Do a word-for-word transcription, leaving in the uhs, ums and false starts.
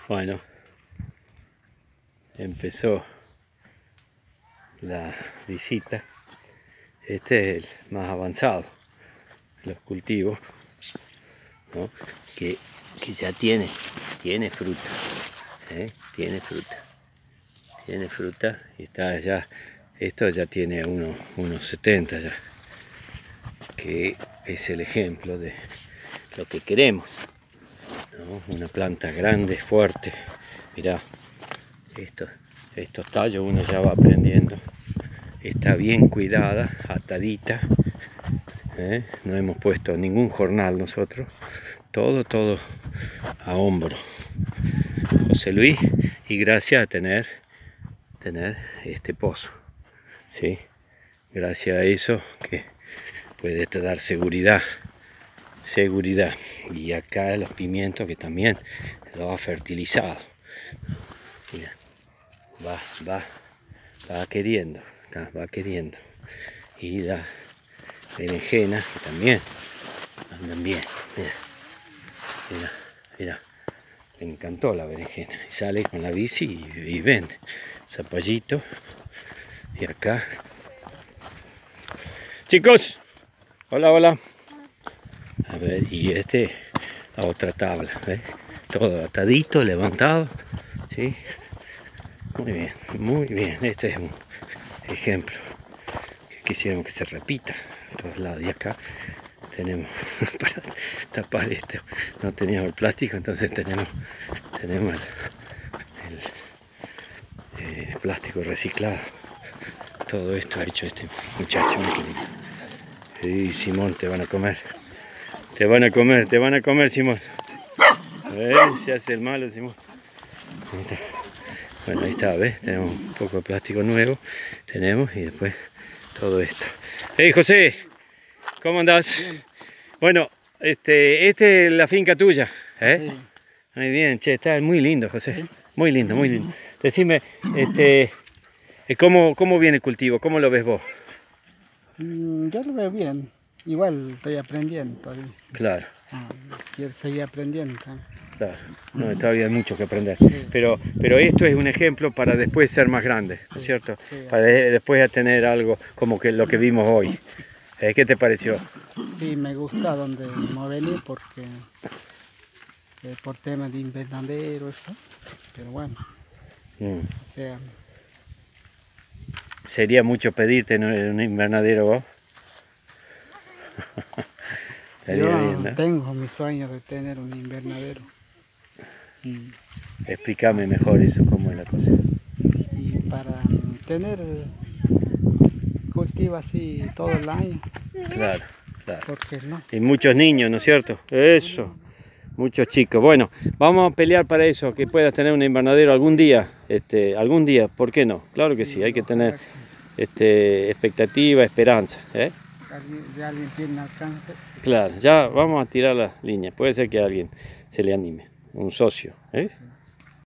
Bueno, empezó la visita. Este es el más avanzado, los cultivos, ¿no? que, que ya tiene, tiene fruta, ¿eh? tiene fruta, tiene fruta y está ya, esto ya tiene unos, unos setenta ya, que es el ejemplo de lo que queremos, ¿no? Una planta grande, fuerte. Mirá, estos, estos tallos uno ya va aprendiendo. Está bien cuidada, atadita, ¿eh? No hemos puesto ningún jornal nosotros, todo, todo a hombro. José Luis, y gracias a tener, tener este pozo, ¿sí? Gracias a eso que puede dar seguridad, seguridad. Y acá los pimientos que también lo ha fertilizado. Mira, va, va, va queriendo, va queriendo. Y la berenjena que también andan bien. Mira, mira, mira. Me encantó la berenjena. Y sale con la bici y, y vende. Zapallito. Y acá. Chicos. Hola, hola. A ver, y este, la otra tabla. ¿Ves? Todo atadito, levantado. ¿Sí? Muy bien, muy bien. Este es un ejemplo que quisiéramos que se repita en todos lados. Y acá tenemos para tapar esto, no teníamos el plástico, entonces tenemos tenemos el, el eh, plástico reciclado. Todo esto ha hecho este muchacho. Sí, Simón, te van a comer, te van a comer, te van a comer, Simón. A ver, se hace el malo, Simón. Bueno, ahí está, ¿ves? Tenemos un poco de plástico nuevo, tenemos, y después todo esto. Hey, José, ¿cómo andás? Bien. Bueno, este, este es la finca tuya, ¿eh? Sí. Muy bien, che, está muy lindo, José. Sí. Muy lindo, muy lindo. Decime, este, ¿cómo, cómo viene el cultivo? ¿Cómo lo ves vos? Mm, yo lo veo bien. Igual estoy aprendiendo todavía. Claro. Ah, quiero seguir aprendiendo. Claro, no, todavía hay mucho que aprender, Sí. pero, pero esto es un ejemplo para después ser más grande, ¿no es Sí, cierto? sí. Para de- después a tener algo como que lo que vimos hoy. Eh, ¿Qué te pareció? Sí, me gusta donde no venir porque eh, por temas de invernadero, eso. Pero bueno, Mm. o sea, ¿Sería mucho pedirte en un invernadero vos? Estaría yo bien, ¿no? tengo mi sueño de tener un invernadero. Y, Explícame mejor eso, cómo es la cosa. y para tener cultivo así todo el año, Claro, claro. ¿por qué no? Y muchos niños, ¿no es cierto? Eso, muchos chicos. Bueno, vamos a pelear para eso, que puedas tener un invernadero algún día, este, algún día, ¿por qué no? Claro que sí, hay que tener este, expectativa, esperanza, ¿eh? Alguien, de alguien tiene alcance. Claro, ya vamos a tirar la línea, puede ser que a alguien se le anime, un socio, ¿eh? Sí.